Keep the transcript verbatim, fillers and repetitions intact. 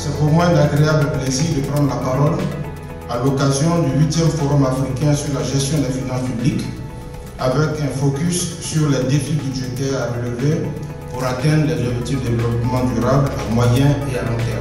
C'est pour moi un agréable plaisir de prendre la parole à l'occasion du huitième Forum africain sur la gestion des finances publiques, avec un focus sur les défis budgétaires à relever pour atteindre les objectifs de développement durable à moyen et à long terme.